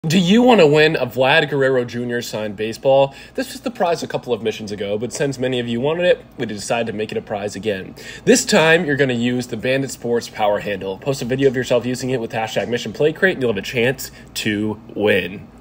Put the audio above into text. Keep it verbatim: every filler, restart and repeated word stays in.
Do you want to win a Vlad Guerrero Junior signed baseball? This was the prize a couple of missions ago, but since many of you wanted it, we decided to make it a prize again. This time, you're going to use the Bandit Sports Power Handle. Post a video of yourself using it with hashtag Mission Play Crate, and you'll have a chance to win.